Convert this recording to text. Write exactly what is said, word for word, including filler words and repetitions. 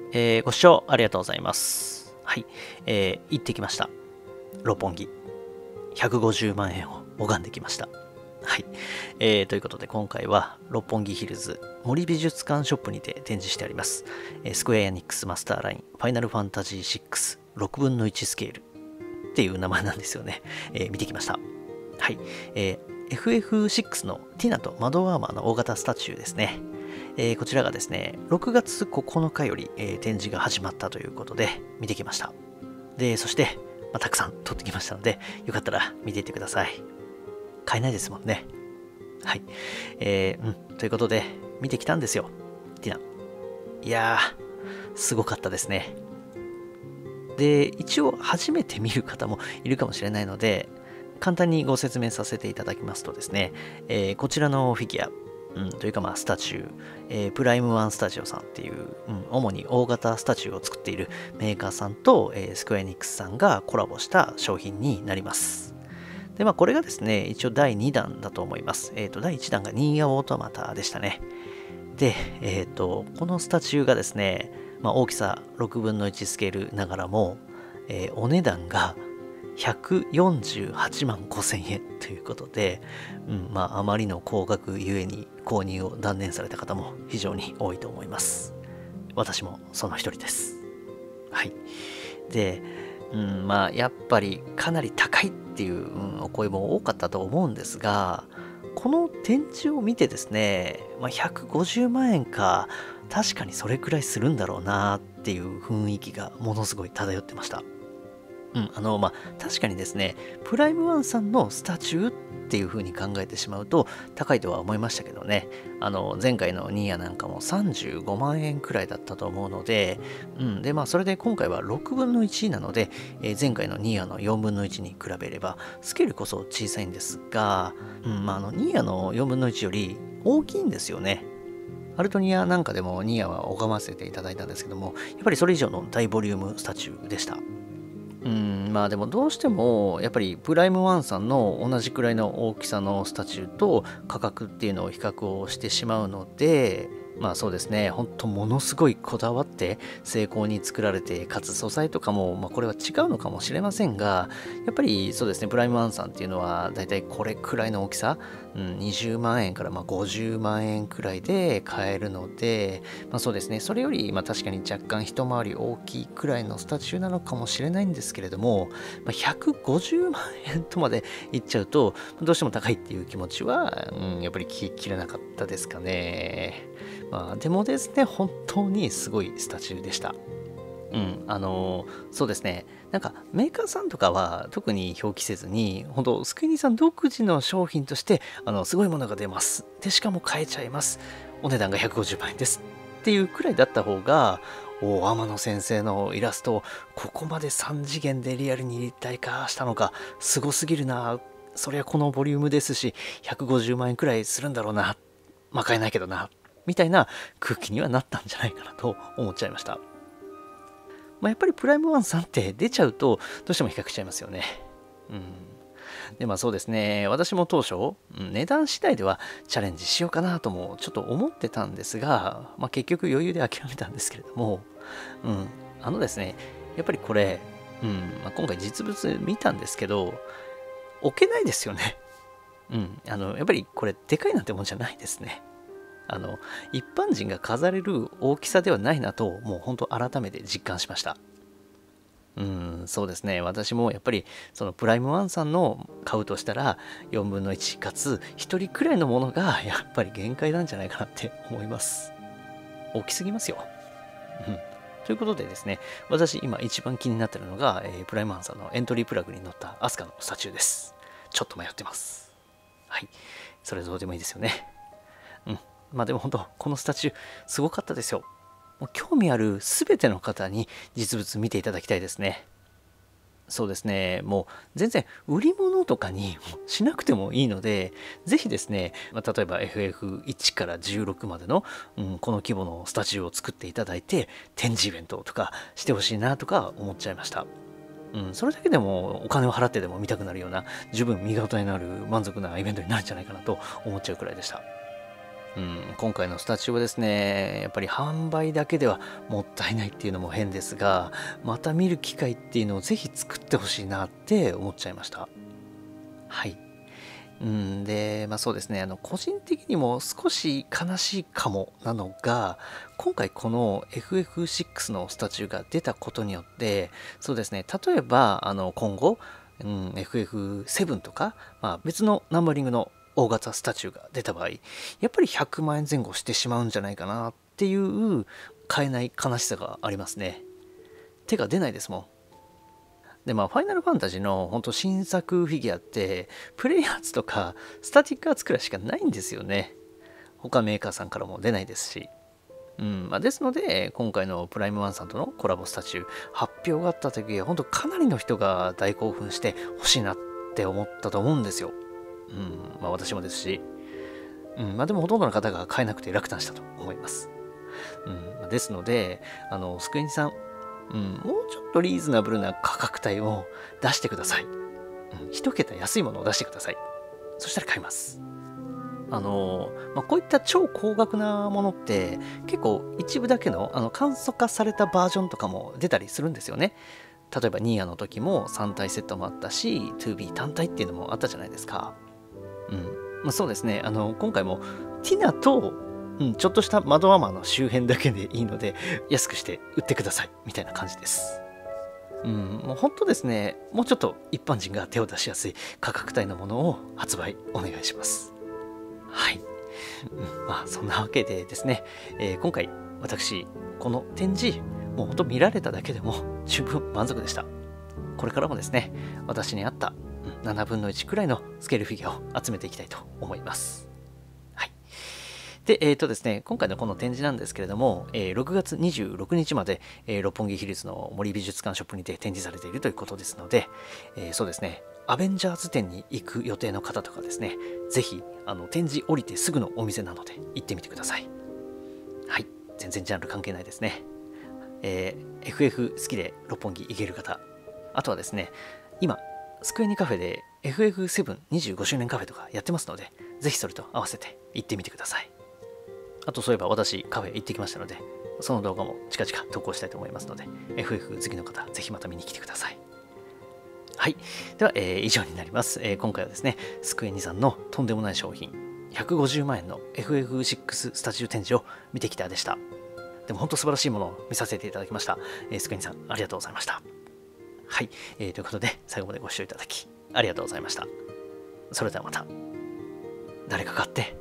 えーご視聴ありがとうございます。はい、えー行ってきました。六本木。ひゃくごじゅうまんえんを拝んできました。はい、えーということで今回は六本木ヒルズ森美術館ショップにて展示してあります、えースクエアエニックスマスターラインファイナルファンタジーシックスろくぶんのいちスケールっていう名前なんですよね。えー見てきました。はい、えー エフエフシックス のティナとマドワーマーの大型スタチューですね。えーこちらがですね、ろくがつここのかより、えー展示が始まったということで見てきました。で、そして、まあ、たくさん撮ってきましたので、よかったら見ていってください。買えないですもんね。はい。えー、うん。ということで、見てきたんですよ。ティナ。いやー、すごかったですね。で、一応初めて見る方もいるかもしれないので、簡単にご説明させていただきますとですね、えーこちらのフィギュア、うん、というかまあスタチュー、えープライムワンスタジオさんっていう、うん、主に大型スタチューを作っているメーカーさんと、えースクエアエニックスさんがコラボした商品になります。で、まあこれがですね、一応だいにだんだと思います。えっ、と、だいいちだんがニーヤオートマタでしたね。で、えっ、と、このスタチューがですね、まあ大きさろくぶんのいちスケールながらも、えーお値段がひゃくよんじゅうはちまんごせんえんということで、うん、まああまりの高額ゆえに購入を断念された方も非常に多いと思います。私もその一人です。はい。で、うん、まあやっぱりかなり高いっていう、うん、お声も多かったと思うんですが、この展示を見てですね、まあ、ひゃくごじゅうまんえんか、確かにそれくらいするんだろうなっていう雰囲気がものすごい漂ってました。うん、あの、まあ、確かにですね、プライムワンさんのスタチューっていう風に考えてしまうと高いとは思いましたけどね、あの、前回のニーヤなんかもさんじゅうごまんえんくらいだったと思うので、うん、で、まあ、それで今回はろくぶんのいちなので、えー前回のニーヤのよんぶんのいちに比べれば、スケールこそ小さいんですが、うん、まあ、あの、ニーヤのよんぶんのいちより大きいんですよね。アルトニアなんかでもニーヤは拝ませていただいたんですけども、やっぱりそれ以上の大ボリュームスタチューでした。うん、まあでもどうしてもやっぱりプライムワンさんの同じくらいの大きさのスタチューと価格っていうのを比較をしてしまうので、まあそうですね、本当ものすごいこだわって精巧に作られて、かつ素材とかも、まあ、これは違うのかもしれませんが、やっぱりそうですね、プライムワンさんっていうのはだいたいこれくらいの大きさ、うん、にじゅうまんえんからまあごじゅうまんえんくらいで買えるので、まあそうですね、それよりまあ確かに若干一回り大きいくらいのスタチューなのかもしれないんですけれども、まあ、ひゃくごじゅうまんえんとまでいっちゃうと、どうしても高いっていう気持ちは、うん、やっぱり聞ききれなかったですかね。まあでもですね、本当にすごいスタチューでした。うん、あのそうですね。なんかメーカーさんとかは特に表記せずに、本当スクエニさん独自の商品として、あの、すごいものが出ます。で、しかも買えちゃいます。お値段がひゃくごじゅうまんえんです。っていうくらいだった方が、お天野先生のイラストをここまでさん次元でリアルに立体化したのか、すごすぎるな。そりゃこのボリュームですし、ひゃくごじゅうまんえんくらいするんだろうな。まあ買えないけどな。みたいな空気にはなったんじゃないかなと思っちゃいました。まあ、やっぱりプライムワンさんって出ちゃうとどうしても比較しちゃいますよね。うん。で、まあそうですね。私も当初、うん値段次第ではチャレンジしようかなともちょっと思ってたんですが、まあ結局余裕で諦めたんですけれども、うん。あのですね、やっぱりこれ、うん。まあ、今回実物見たんですけど、置けないですよね。うん。あの、やっぱりこれでかいなんてもんじゃないですね。あの、一般人が飾れる大きさではないなと、もう本当改めて実感しました。うん、そうですね。私もやっぱり、そのプライムワンさんの買うとしたら、よんぶんのいちかつ、ひとりくらいのものが、やっぱり限界なんじゃないかなって思います。大きすぎますよ。うん。ということでですね、私今一番気になってるのが、えープライムワンさんのエントリープラグに載ったアスカのスタチューです。ちょっと迷ってます。はい。それどうでもいいですよね。うん。まあでも本当、このスタチュー、すごかったですよ。もう興味ある全ての方に実物見ていただきたいですね。そうですね。もう全然売り物とかにしなくてもいいので、ぜひですね、まあ、例えば エフエフワン からじゅうろくまでの、うん、この規模のスタジオを作っていただいて、展示イベントとかしてほしいなとか思っちゃいました。うん、それだけでもお金を払ってでも見たくなるような、十分見応えのある満足なイベントになるんじゃないかなと思っちゃうくらいでした。 うん、今回のスタチューはですね、やっぱり販売だけではもったいないっていうのも変ですが、また見る機会っていうのをぜひ作ってほしいなって思っちゃいました。はい。うん、で、まあそうですね、あの個人的にも少し悲しいかもなのが、今回この エフエフシックス のスタチューが出たことによって、そうですね、例えばあの今後、うん、エフエフセブン とか、まあ、別のナンバリングの大型スタチューが出た場合、やっぱりひゃくまん円前後してしまうんじゃないかなっていう買えない悲しさがありますね。手が出ないですもん。で、まあ、ファイナルファンタジーの本当新作フィギュアって、プレイヤーズとかスタティックアーツくらいしかないんですよね。他メーカーさんからも出ないですし。うんまあ、ですので、今回のプライムワンさんとのコラボスタチュー、発表があった時は、本当かなりの人が大興奮して欲しいなって思ったと思うんですよ。うん、まあ私もですし。うんまあ、でもほとんどの方が買えなくて落胆したと思います。うんまあ、ですので、あの、スクエニさん、うん、もうちょっとリーズナブルな価格帯を出してください。うん、一桁安いものを出してください。そしたら買います。あの、まあ、こういった超高額なものって結構一部だけのあの簡素化されたバージョンとかも出たりするんですよね。例えばニーヤの時もさん体セットもあったし ツービー 単体っていうのもあったじゃないですか。うん。まあ、そうですね。あの、今回もティナと、うん、ちょっとした窓アーマーの周辺だけでいいので安くして売ってくださいみたいな感じです。うん、もう本当ですね、もうちょっと一般人が手を出しやすい価格帯のものを発売お願いします。はい。うん、まあそんなわけでですね、えー今回私この展示もう本当見られただけでも十分満足でした。これからもですね、私に合ったうんななぶんのいちくらいのスケールフィギュアを集めていきたいと思います。はい。で、えっ、とですね、今回のこの展示なんですけれども、えーろくがつにじゅうろくにちまで、えー六本木ヒルズの森美術館ショップにて展示されているということですので、えーそうですね、アベンジャーズ展に行く予定の方とかですね、ぜひあの展示降りてすぐのお店なので行ってみてください。はい、全然ジャンル関係ないですね。えー エフエフ 好きで六本木行ける方、あとはですね、今、スクエニカフェで エフエフセブンにじゅうごしゅうねんカフェとかやってますので、ぜひそれと合わせて行ってみてください。あとそういえば私カフェ行ってきましたので、その動画も近々投稿したいと思いますので、エフエフ 好きの方、ぜひまた見に来てください。はい。では、えー以上になります、えー今回はですね、スクエニさんのとんでもない商品、ひゃくごじゅうまんえんの エフエフシックス スタジオ展示を見てきたでした。でも本当素晴らしいものを見させていただきました。えースクエニさん、ありがとうございました。はい、えーということで、最後までご視聴いただき、ありがとうございました。それではまた、誰か買って、